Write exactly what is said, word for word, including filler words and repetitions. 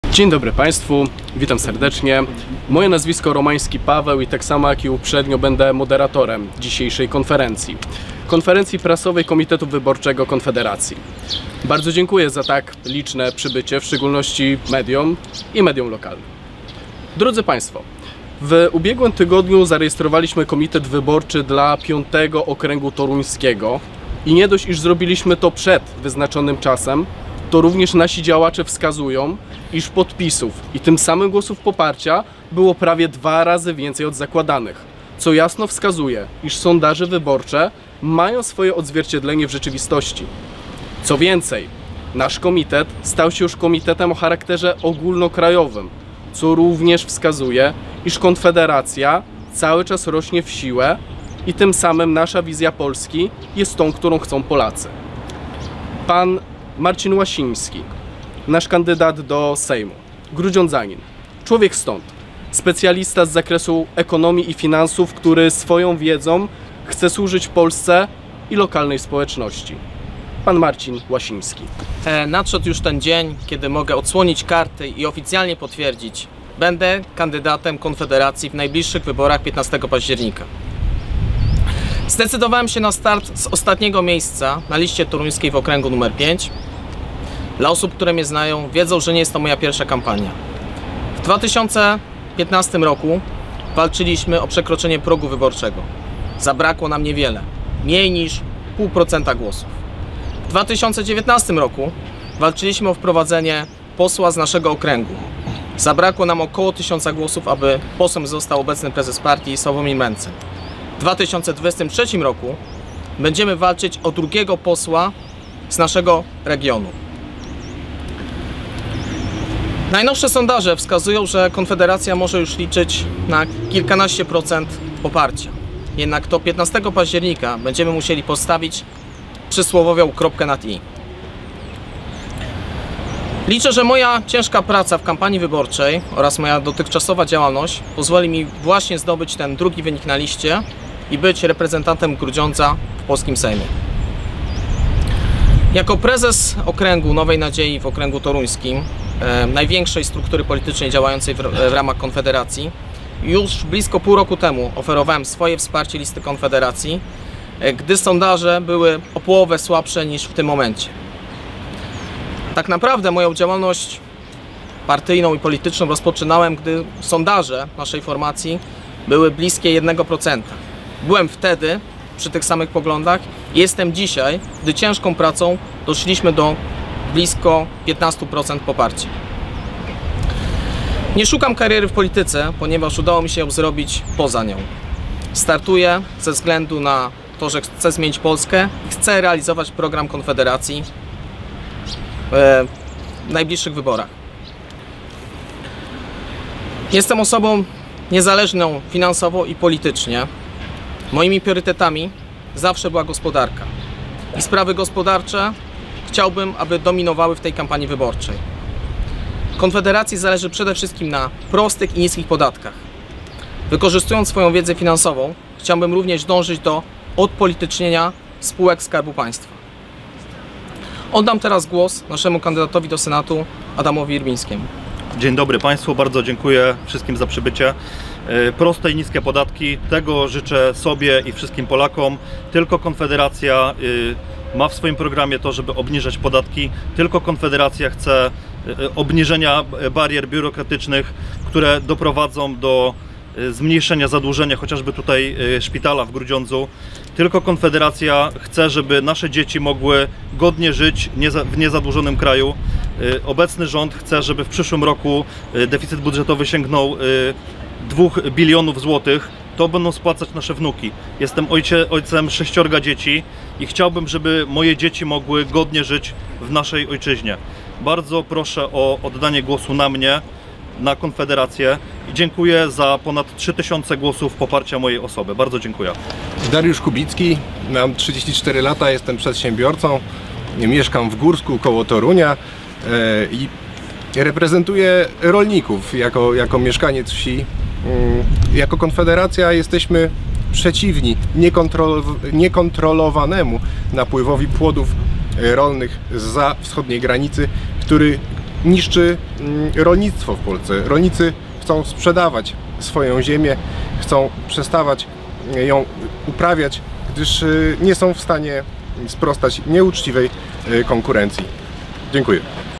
Dzień dobry Państwu, witam serdecznie. Moje nazwisko Romański Paweł i tak samo jak i uprzednio będę moderatorem dzisiejszej konferencji. Konferencji prasowej Komitetu Wyborczego Konfederacji. Bardzo dziękuję za tak liczne przybycie, w szczególności mediom i mediom lokalnym. Drodzy Państwo, w ubiegłym tygodniu zarejestrowaliśmy komitet wyborczy dla piątego Okręgu Toruńskiego i nie dość, iż zrobiliśmy to przed wyznaczonym czasem, to również nasi działacze wskazują, iż podpisów i tym samym głosów poparcia było prawie dwa razy więcej od zakładanych, co jasno wskazuje, iż sondaże wyborcze mają swoje odzwierciedlenie w rzeczywistości. Co więcej, nasz komitet stał się już komitetem o charakterze ogólnokrajowym, co również wskazuje, iż Konfederacja cały czas rośnie w siłę i tym samym nasza wizja Polski jest tą, którą chcą Polacy. Pan Marcin Łasiński, nasz kandydat do Sejmu, grudziądzanin, człowiek stąd, specjalista z zakresu ekonomii i finansów, który swoją wiedzą chce służyć Polsce i lokalnej społeczności. Pan Marcin Łasiński. Nadszedł już ten dzień, kiedy mogę odsłonić karty i oficjalnie potwierdzić, będę kandydatem Konfederacji w najbliższych wyborach piętnastego października. Zdecydowałem się na start z ostatniego miejsca na liście toruńskiej w okręgu numer pięć. Dla osób, które mnie znają, wiedzą, że nie jest to moja pierwsza kampania. W dwa tysiące piętnastym roku walczyliśmy o przekroczenie progu wyborczego. Zabrakło nam niewiele, mniej niż pół procenta głosów. W dwa tysiące dziewiętnastym roku walczyliśmy o wprowadzenie posła z naszego okręgu. Zabrakło nam około tysiąca głosów, aby posłem został obecny prezes partii Sławomir Mencen. W dwa tysiące dwudziestym trzecim roku będziemy walczyć o drugiego posła z naszego regionu. Najnowsze sondaże wskazują, że Konfederacja może już liczyć na kilkanaście procent poparcia. Jednak do piętnastego października będziemy musieli postawić przysłowiową kropkę nad i. Liczę, że moja ciężka praca w kampanii wyborczej oraz moja dotychczasowa działalność pozwoli mi właśnie zdobyć ten drugi wynik na liście i być reprezentantem Grudziądza w polskim Sejmie. Jako prezes okręgu Nowej Nadziei w okręgu toruńskim, e, największej struktury politycznej działającej w, w ramach Konfederacji, już blisko pół roku temu oferowałem swoje wsparcie listy Konfederacji, e, gdy sondaże były o połowę słabsze niż w tym momencie. Tak naprawdę moją działalność partyjną i polityczną rozpoczynałem, gdy sondaże naszej formacji były bliskie jednego procenta. Byłem wtedy przy tych samych poglądach i jestem dzisiaj, gdy ciężką pracą doszliśmy do blisko piętnastu procent poparcia. Nie szukam kariery w polityce, ponieważ udało mi się ją zrobić poza nią. Startuję ze względu na to, że chcę zmienić Polskę i chcę realizować program Konfederacji w najbliższych wyborach. Jestem osobą niezależną finansowo i politycznie. Moimi priorytetami zawsze była gospodarka i sprawy gospodarcze chciałbym, aby dominowały w tej kampanii wyborczej. Konfederacji zależy przede wszystkim na prostych i niskich podatkach. Wykorzystując swoją wiedzę finansową, chciałbym również dążyć do odpolitycznienia spółek Skarbu Państwa. Oddam teraz głos naszemu kandydatowi do Senatu, Adamowi Irbińskiemu. Dzień dobry Państwu, bardzo dziękuję wszystkim za przybycie. Proste i niskie podatki, tego życzę sobie i wszystkim Polakom. Tylko Konfederacja ma w swoim programie to, żeby obniżać podatki. Tylko Konfederacja chce obniżenia barier biurokratycznych, które doprowadzą do zmniejszenia zadłużenia, chociażby tutaj szpitala w Grudziądzu. Tylko Konfederacja chce, żeby nasze dzieci mogły godnie żyć w niezadłużonym kraju. Obecny rząd chce, żeby w przyszłym roku deficyt budżetowy sięgnął dwóch bilionów złotych. To będą spłacać nasze wnuki. Jestem ojcie, ojcem sześciorga dzieci i chciałbym, żeby moje dzieci mogły godnie żyć w naszej ojczyźnie. Bardzo proszę o oddanie głosu na mnie, na Konfederację i dziękuję za ponad trzy tysiące głosów poparcia mojej osoby. Bardzo dziękuję. Dariusz Kubicki, mam trzydzieści cztery lata, jestem przedsiębiorcą, mieszkam w Górsku koło Torunia i reprezentuję rolników jako, jako mieszkaniec wsi. Jako Konfederacja jesteśmy przeciwni niekontrol, niekontrolowanemu napływowi płodów rolnych zza wschodniej granicy, który niszczy mm, rolnictwo w Polsce. Rolnicy chcą sprzedawać swoją ziemię, chcą przestawać ją uprawiać, gdyż y, nie są w stanie sprostać nieuczciwej y, konkurencji. Dziękuję.